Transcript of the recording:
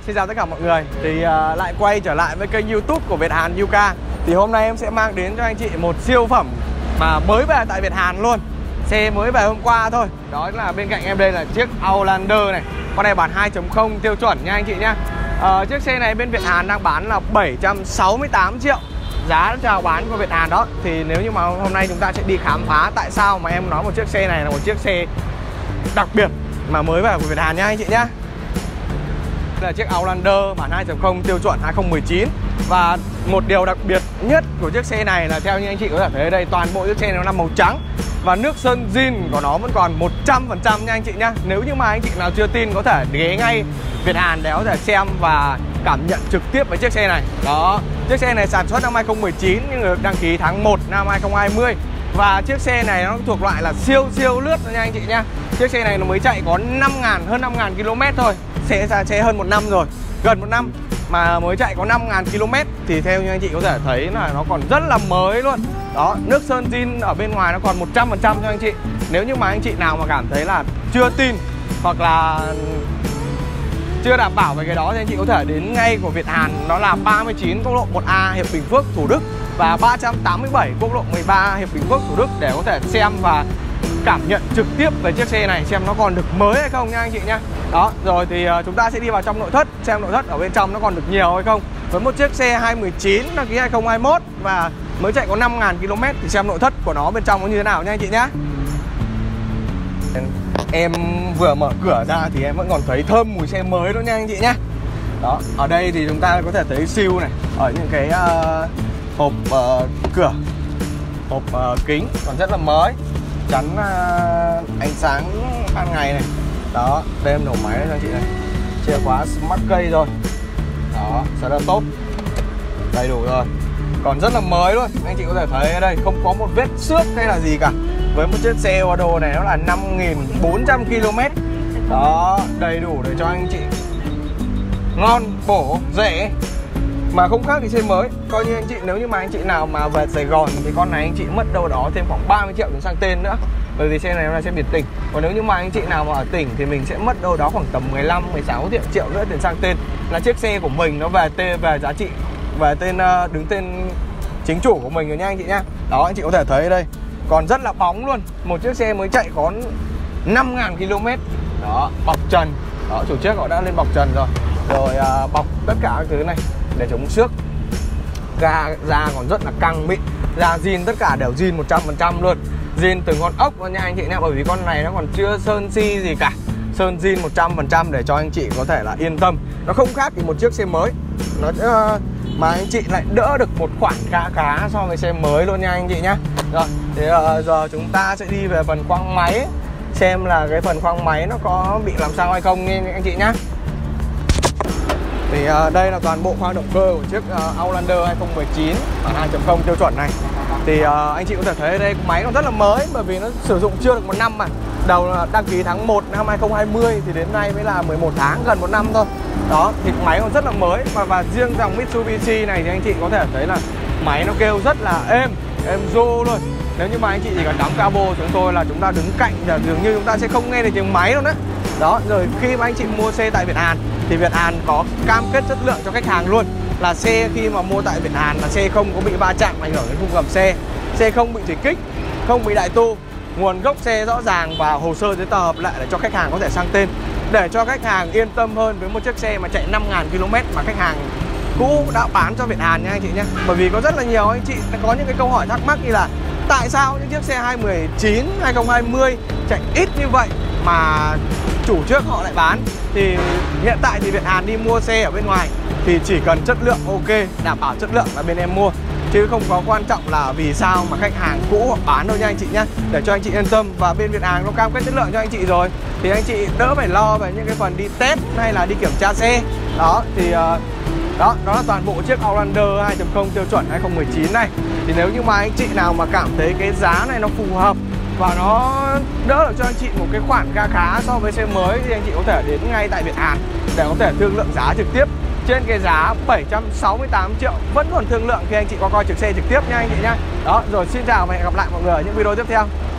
xin chào tất cả mọi người. Thì lại quay trở lại với kênh YouTube của Việt Hàn Yuka. Thì hôm nay em sẽ mang đến cho anh chị một siêu phẩm mà mới về tại Việt Hàn luôn. Xe mới về hôm qua thôi. Đó là bên cạnh em đây là chiếc Outlander này. Con này bản 2.0 tiêu chuẩn nha anh chị nhá. Chiếc xe này bên Việt Hàn đang bán là 768 triệu. Giá chào bán của Việt Hàn đó. Thì nếu như mà hôm nay chúng ta sẽ đi khám phá tại sao mà em nói một chiếc xe này là một chiếc xe đặc biệt mà mới về của Việt Hàn nha anh chị nhá. Là chiếc Outlander bản 2.0 tiêu chuẩn 2019. Và một điều đặc biệt nhất của chiếc xe này là theo như anh chị có thể thấy ở đây, toàn bộ chiếc xe nó là màu trắng. Và nước sơn zin của nó vẫn còn 100% nha anh chị nhá. Nếu như mà anh chị nào chưa tin có thể ghé ngay Việt Hàn để có thể xem và cảm nhận trực tiếp với chiếc xe này. Đó, chiếc xe này sản xuất năm 2019 nhưng được đăng ký tháng 1 năm 2020. Và chiếc xe này nó thuộc loại là siêu lướt nha anh chị nhá. Chiếc xe này nó mới chạy có hơn 5.000 km thôi. Xe hơn 1 năm rồi, gần 1 năm mà mới chạy có 5.000 km. Thì theo như anh chị có thể thấy là nó còn rất là mới luôn. Đó, nước sơn zin ở bên ngoài nó còn 100% cho anh chị. Nếu như mà anh chị nào mà cảm thấy là chưa tin hoặc là chưa đảm bảo về cái đó thì anh chị có thể đến ngay của Việt Hàn. Nó là 39 quốc lộ 1A Hiệp Bình Phước Thủ Đức và 387 quốc lộ 13 Hiệp Bình Phước Thủ Đức để có thể xem và cảm nhận trực tiếp về chiếc xe này, xem nó còn được mới hay không nha anh chị nhá. Đó, rồi thì chúng ta sẽ đi vào trong nội thất, xem nội thất ở bên trong nó còn được nhiều hay không. Với một chiếc xe 2019 đăng ký 2021 và mới chạy có 5.000 km thì xem nội thất của nó bên trong nó như thế nào nha anh chị nhá. Em vừa mở cửa ra thì em vẫn còn thấy thơm mùi xe mới đó nha anh chị nhá. Đó, ở đây thì chúng ta có thể thấy siêu này, ở những cái hộp cửa, hộp kính còn rất là mới. Chắn ánh sáng ban ngày này. Đó, đây em nổ máy cho anh chị này. Chìa khóa smart key rồi. Đó, sẽ là tốt. Đầy đủ rồi. Còn rất là mới luôn. Anh chị có thể thấy ở đây không có một vết xước hay là gì cả. Với một chiếc xe Eldorado này nó là 5.400 km. Đó, đầy đủ để cho anh chị ngon, bổ, rẻ mà không khác thì xe mới. Coi như anh chị, nếu như mà anh chị nào mà về Sài Gòn thì con này anh chị mất đâu đó thêm khoảng 30 triệu tiền sang tên nữa. Bởi vì xe này nó là xe biệt tỉnh. Còn nếu như mà anh chị nào mà ở tỉnh thì mình sẽ mất đâu đó khoảng tầm 15-16 triệu nữa tiền sang tên. Là chiếc xe của mình nó về giá trị, về tên đứng tên chính chủ của mình rồi nha anh chị nhá. Đó, anh chị có thể thấy ở đây còn rất là bóng luôn. Một chiếc xe mới chạy có 5.000 km. Đó, bọc trần. Đó, chủ chiếc họ đã lên bọc trần rồi. Rồi bọc tất cả các thứ này để chống xước. Da còn rất là căng mịn. Da zin, tất cả đều zin 100% luôn. Zin từng con ốc luôn nha anh chị nha. Bởi vì con này nó còn chưa sơn xi gì cả. Sơn zin 100% để cho anh chị có thể là yên tâm. Nó không khác thì một chiếc xe mới. Nó mà anh chị lại đỡ được một khoản khá so với xe mới luôn nha anh chị nhá. Rồi, thì giờ chúng ta sẽ đi về phần khoang máy, xem là cái phần khoang máy nó có bị làm sao hay không nha anh chị nhá. Thì đây là toàn bộ khoang động cơ của chiếc Outlander 2019 bản 2.0 tiêu chuẩn này. Thì anh chị có thể thấy ở đây máy còn rất là mới, bởi vì nó sử dụng chưa được 1 năm mà. Đầu đăng ký tháng 1 năm 2020 thì đến nay mới là 11 tháng, gần 1 năm thôi. Đó, thì máy còn rất là mới. Và riêng dòng Mitsubishi này thì anh chị có thể thấy là máy nó kêu rất là êm ru luôn. Nếu như mà anh chị chỉ cần đóng cabo chúng tôi là chúng ta đứng cạnh là dường như chúng ta sẽ không nghe được tiếng máy đâu đấy. Đó, rồi khi mà anh chị mua xe tại Việt Hàn thì Việt Hàn có cam kết chất lượng cho khách hàng luôn. Là xe khi mà mua tại Việt Hàn là xe không có bị va chạm ảnh hưởng đến khung gầm xe. Xe không bị thủy kích, không bị đại tu. Nguồn gốc xe rõ ràng và hồ sơ giấy tờ hợp lệ để cho khách hàng có thể sang tên. Để cho khách hàng yên tâm hơn với một chiếc xe mà chạy 5.000 km mà khách hàng cũ đã bán cho Việt Hàn nha anh chị nhé. Bởi vì có rất là nhiều anh chị có những cái câu hỏi thắc mắc như là tại sao những chiếc xe 2019, 2020 chạy ít như vậy mà chủ trước họ lại bán. Thì hiện tại thì Việt Hàn đi mua xe ở bên ngoài thì chỉ cần chất lượng ok, đảm bảo chất lượng là bên em mua. Chứ không có quan trọng là vì sao mà khách hàng cũ họ bán đâu nha anh chị nhé. Để cho anh chị yên tâm, và bên Việt Hàn nó cam kết chất lượng cho anh chị rồi thì anh chị đỡ phải lo về những cái phần đi test hay là đi kiểm tra xe. Đó, thì đó là toàn bộ chiếc Outlander 2.0 tiêu chuẩn 2019 này. Thì nếu như mà anh chị nào mà cảm thấy cái giá này nó phù hợp và nó đỡ được cho anh chị một cái khoản khá so với xe mới thì anh chị có thể đến ngay tại Việt Hàn để có thể thương lượng giá trực tiếp. Trên cái giá 768 triệu vẫn còn thương lượng khi anh chị có coi trực xe trực tiếp nha anh chị nhá. Đó, rồi xin chào và hẹn gặp lại mọi người ở những video tiếp theo.